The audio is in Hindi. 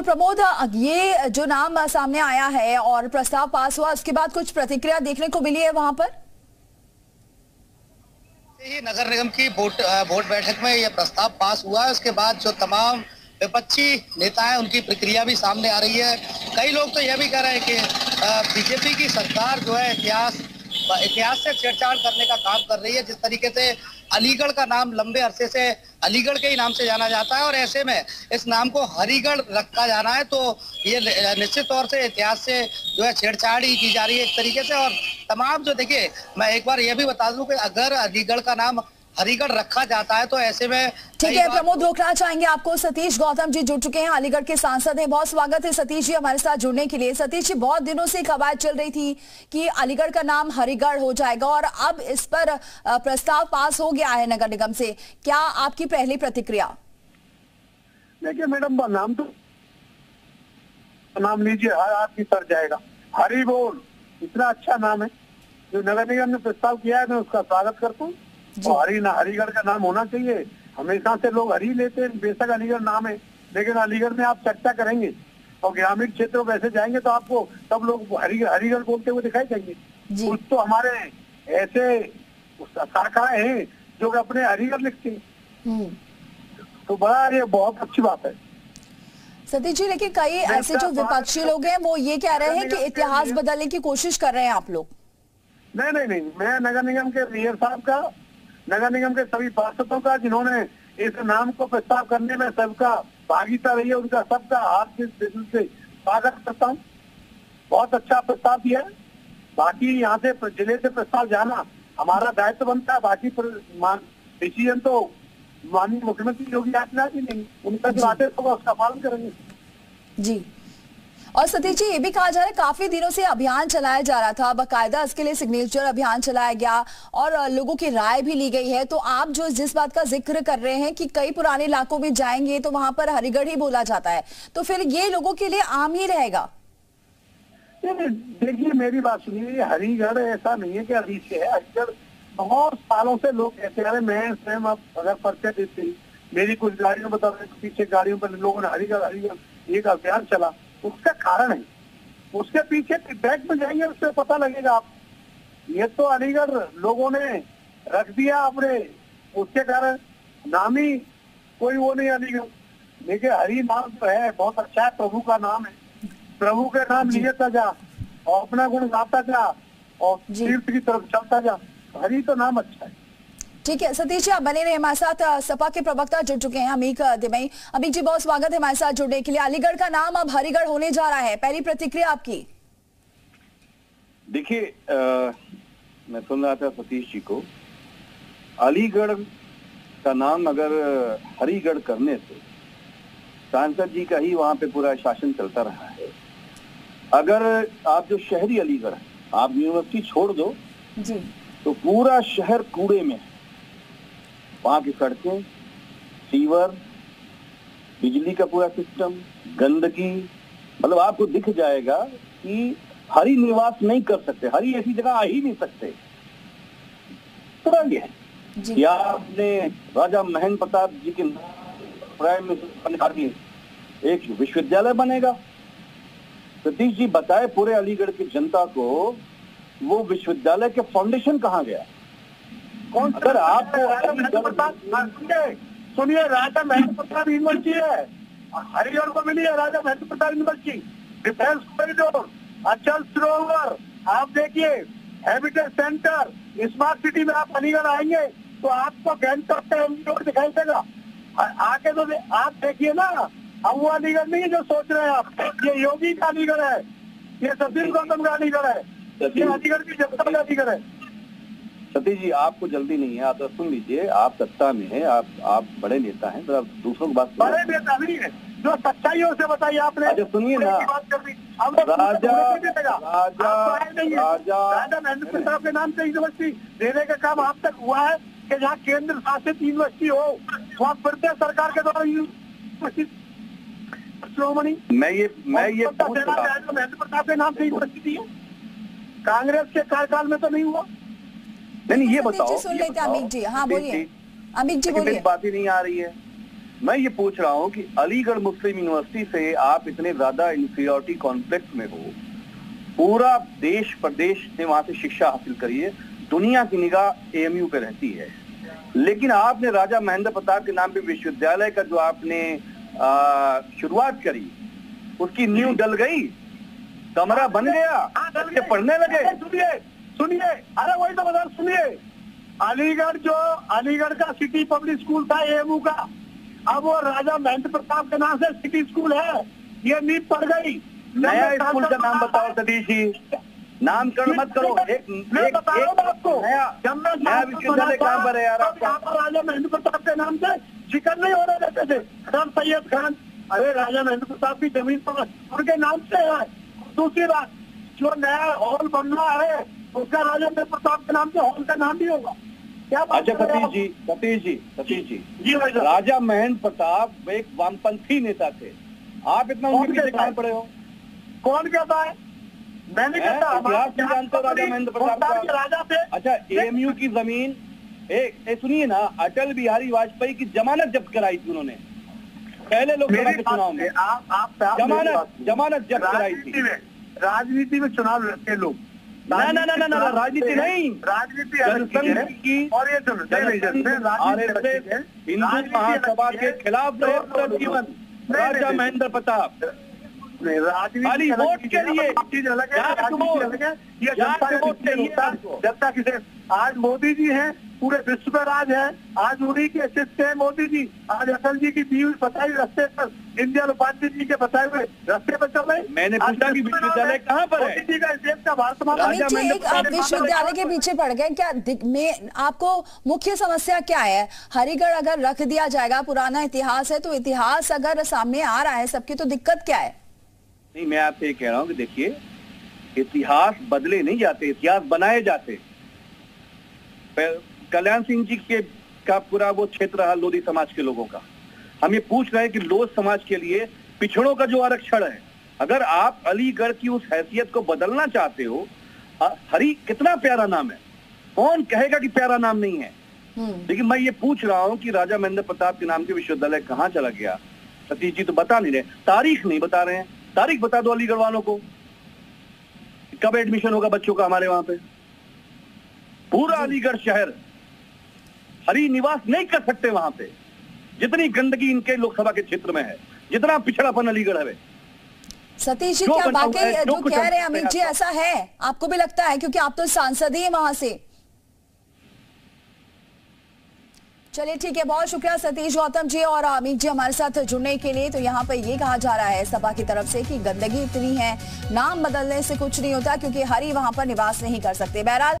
प्रमोद, ये जो नाम सामने आया है और प्रस्ताव पास हुआ, उसके बाद कुछ प्रतिक्रिया देखने को मिली है वहां पर? ही नगर निगम की बोर्ड बैठक में यह प्रस्ताव पास हुआ है। उसके बाद जो तमाम विपक्षी नेता हैं उनकी प्रक्रिया भी सामने आ रही है। कई लोग तो यह भी कह रहे हैं कि बीजेपी की सरकार जो है इतिहास से छेड़छाड़ करने का काम कर रही है। जिस तरीके से अलीगढ़ का नाम लंबे अरसे से अलीगढ़ के ही नाम से जाना जाता है और ऐसे में इस नाम को हरिगढ़ रखा जाना है, तो ये निश्चित तौर से इतिहास से जो है छेड़छाड़ ही की जा रही है एक तरीके से। और तमाम जो देखिए, मैं एक बार ये भी बता दूं कि अगर अलीगढ़ का नाम हरिगढ़ रखा जाता है तो ऐसे में ठीक है प्रमोद, रोकना चाहेंगे आपको। सतीश गौतम जी जुड़ चुके हैं, अलीगढ़ के सांसद हैं। बहुत स्वागत है सतीश जी हमारे साथ जुड़ने के लिए। सतीश जी, बहुत दिनों से कवायद चल रही थी कि अलीगढ़ का नाम हरिगढ़ हो जाएगा और अब इस पर प्रस्ताव पास हो गया है नगर निगम से। क्या आपकी पहली प्रतिक्रिया? देखिए मैडम, नाम लीजिए, हर आदमी सर जाएगा। हरि बोल, इतना अच्छा नाम है जो नगर निगम ने प्रस्ताव किया है, मैं उसका स्वागत करता हूँ। और हरिगढ़ का नाम होना चाहिए। हमेशा से लोग हरी लेते हैं, बेशक अलीगढ़ नाम है, लेकिन अलीगढ़ में आप चर्चा करेंगे और ग्रामीण क्षेत्रों में ऐसे जाएंगे तो आपको सब लोग हरिगढ़ बोलते हुए दिखाई देंगे। कुछ तो हमारे ऐसे शाखाएं हैं जो अपने हरिगढ़ लिखते हैं, तो बड़ा ये बहुत अच्छी बात है सतीश जी। लेकिन कई ऐसे जो विपक्षी लोग हैं वो ये कह रहे हैं कि इतिहास बदलने की कोशिश कर रहे हैं आप लोग। नहीं, मैं नगर निगम के मेयर साहब का, नगर निगम के सभी पार्षदों का, जिन्होंने इस नाम को प्रस्ताव करने में सबका भागीदारी रही है, उनका सबका हाथ से स्वागत करता हूँ। बहुत अच्छा प्रस्ताव दिया है। बाकी यहाँ से जिले से प्रस्ताव जाना हमारा दायित्व बनता है। बाकी डिसीजन तो माननीय मुख्यमंत्री योगी आदित्यनाथ जी नहीं, उनका जो आदेश होगा उसका पालन करेंगे जी। और सतीश जी, ये भी कहा जा रहा है काफी दिनों से अभियान चलाया जा रहा था, बाकायदा इसके लिए सिग्नेचर अभियान चलाया गया और लोगों की राय भी ली गई है। तो आप जो जिस बात का जिक्र कर रहे हैं कि कई पुराने इलाकों में जाएंगे तो वहां पर हरिगढ़ ही बोला जाता है, तो फिर ये लोगों के लिए आम ही रहेगा? देखिए मेरी बात सुनिए, हरिगढ़ ऐसा नहीं है कि अभी से है। हरिगढ़ बहुत सालों से लोग कहते हैं। मैं स्वयं अब अगर परिचय देते, मेरी कुछ गाड़ियों बता रहे, पीछे गाड़ियों पर लोगों ने हरिगढ़ एक अभियान चला, उसका कारण है। उसके पीछे बैक में जाएंगे, उससे पता लगेगा आप। ये तो अलीगढ़ लोगों ने रख दिया अपने, उसके कारण नाम ही कोई वो नहीं अलीगढ़। देखिए हरि नाम जो है बहुत अच्छा है, प्रभु का नाम है। प्रभु के नाम लिएता जा और अपना गुण गाता जा और तीर्थ की तरफ चलता जा। हरि तो नाम अच्छा है। ठीक है सतीश जी, आप बने रहे हमारे साथ। सपा के प्रवक्ता जुड़ चुके हैं अमीक दिमई। अमीक जी, बहुत स्वागत है हमारे साथ जुड़ने के लिए। अलीगढ़ का नाम अब हरिगढ़ होने जा रहा है, पहली प्रतिक्रिया आपकी? देखिए, मैं सुन रहा था सतीश जी को। अलीगढ़ का नाम अगर हरिगढ़ करने से सांसद जी का ही वहां पे पूरा शासन चलता रहा है। अगर आप जो शहरी अलीगढ़ है, आप यूनिवर्सिटी छोड़ दो जी, तो पूरा शहर कूड़े में है। वहां की सड़कें, सीवर, बिजली का पूरा सिस्टम, गंदगी, मतलब आपको दिख जाएगा कि हरि निवास नहीं कर सकते, हरि ऐसी जगह आ ही नहीं सकते। तो ये है या आपने राजा महेंद्र प्रताप जी के प्राइम मिनिस्टर एक विश्वविद्यालय बनेगा। सतीश जी बताए पूरे अलीगढ़ की जनता को वो विश्वविद्यालय के फाउंडेशन कहाँ गया? कौन? अगर आप सुनिए, राजा महेंद्र प्रताप यूनिवर्सिटी है, हरिगढ़ को मिली है Raja Mahendra Pratap university. Defence corridor, Achal Sarovar, आप देखिए हैबिटेट सेंटर, स्मार्ट सिटी में आप अलीगढ़ आएंगे तो आपको गैंगटॉक का रोड दिखाई देगा। आके तो आप देखिए ना, अब वो अलीगढ़ नहीं है जो सोच रहे हैं आप। ये योगी का अलीगढ़ है, ये सतीश गौतम का अलीगढ़ है, ये अलीगढ़ की जनता का अलीगढ़ है। सतीश जी, आपको जल्दी नहीं है, आप तो सुन लीजिए, आप सत्ता में है, आप बड़े नेता हैं, तो आप दूसरों की बात बड़े नेता नहीं है, जो सच्चाई है उसे बताइए आपने। अच्छा सुनिए ना, राजा महेंद्र प्रताप के नाम से यूनिवर्सिटी देने का काम आप तक हुआ है कि जहाँ केंद्र शासित यूनिवर्सिटी हो वहाँ प्रदेश सरकार के द्वारा यूनिवर्सिटी श्रोमणी महेंद्र प्रताप के नाम से यूनिवर्सिटी है। कांग्रेस के कार्यकाल में तो नहीं हुआ। नहीं, ये बताओ, सुन लेते अमित जी। हाँ बोलिए अमित जी, बोलिए। बात ही नहीं आ रही है। मैं ये पूछ रहा हूँ कि अलीगढ़ मुस्लिम यूनिवर्सिटी से आप इतने ज्यादा इंफीरियरिटी कॉन्फ्लिक्ट में हो, पूरा देश प्रदेश से वहां से शिक्षा हासिल करिए, दुनिया की निगाह एएमयू पे रहती है, लेकिन आपने राजा महेंद्र प्रताप के नाम पे विश्वविद्यालय का जो आपने शुरुआत करी, उसकी नींव डल गई, कमरा बन गया, बच्चे पढ़ने लगे। सुनिए, अरे वही तो बता, सुनिए, अलीगढ़ का सिटी पब्लिक स्कूल था एएमयू का, अब वो राजा महेंद्र प्रताप के नाम से सिटी स्कूल है, ये नींव पड़ गई। नया स्कूल का नाम बताओ सतीश जी, नामकरण मत करो। मैं बता रहा हूँ आपको, जब मैं नया विश्वविद्यालय कहाँ पर है यार आपका? यहाँ पर राजा महेंद्र प्रताप के नाम से जिक्र नहीं होने देते थे, सर सैयद खान, अरे राजा महेंद्र प्रताप की जमीन पर उनके नाम से है। दूसरी बात, जो नया हॉल बनना है उसका राजा महेंद्र प्रताप के नाम से हॉल का नाम भी होगा। क्या बात? अच्छा सतीश जी जी भाई साहब, राजा महेंद्र प्रताप एक वामपंथी नेता थे, आप इतना उनके पीछे कहाँ पड़े हो? कौन कहता है? मैंने कहता, इतिहास नहीं जानते हो राजा महेंद्र प्रताप का? राजा थे। अच्छा, एएमयू की जमीन सुनिए ना, अटल बिहारी वाजपेयी की जमानत जब्त कराई थी उन्होंने पहले लोकसभा के चुनाव में, जमानत जब्त कराई थी। राजनीति में चुनाव लड़ते लोग, ना राजनीति नहीं, राजनीति जनसंघ की और ये हिंदू महासभा के खिलाफ रहे पूरा जीवन राजा महेंद्र प्रताप। राजनीति वोट के लिए चीज अलग है, राजनीति अलग है, ये जनता किसे। आज मोदी जी हैं, पूरे विश्व पर राज है, आज उन्हीं के शिष्य हैं मोदी जी। आज अटल जी की दी हुई बताई रास्ते पर, इंदिरा उपाध्याय जी के बताए हुए रास्ते पर चल रहे। मैंने पूछा कि विश्वविद्यालय कहाँ पर है? मोदी जी का देश का भारत अमित जी, एक आप विश्वविद्यालय के पीछे पड़ गए क्या? में आपको मुख्य समस्या क्या है? हरिगढ़ अगर रख दिया जाएगा, पुराना इतिहास है, तो इतिहास अगर सामने आ रहा है सबकी, तो दिक्कत क्या है? नहीं, मैं आपसे ये कह रहा हूँ कि देखिए, इतिहास बदले नहीं जाते, इतिहास बनाए जाते। कल्याण सिंह जी के का पूरा वो क्षेत्र रहा लोधी समाज के लोगों का। हम ये पूछ रहे हैं कि लोध समाज के लिए पिछड़ों का जो आरक्षण है, अगर आप अलीगढ़ की उस हैसियत को बदलना चाहते हो, हरी कितना प्यारा नाम है, कौन कहेगा कि प्यारा नाम नहीं है? लेकिन मैं ये पूछ रहा हूँ कि राजा महेंद्र प्रताप के नाम के विश्वविद्यालय कहाँ चला गया? सतीश जी तो बता नहीं रहे, तारीख नहीं बता रहे हैं। तारीख बता दो अलीगढ़ वालों को, कब एडमिशन होगा बच्चों का हमारे वहां पे। पूरा अलीगढ़ शहर हरी निवास नहीं कर सकते वहां पे, जितनी गंदगी इनके लोकसभा के क्षेत्र में है, जितना पिछड़ापन अलीगढ़ है। सतीश जी, क्या वाकई जो कह रहे हैं अमित जी ऐसा है? आपको भी लगता है? क्योंकि आप तो सांसद ही हैं वहां से। चलिए ठीक है, बहुत शुक्रिया सतीश गौतम जी और अमित जी हमारे साथ जुड़ने के लिए। तो यहाँ पर ये कहा जा रहा है सपा की तरफ से कि गंदगी इतनी है, नाम बदलने से कुछ नहीं होता, क्योंकि हरी वहां पर निवास नहीं कर सकते। बहरहाल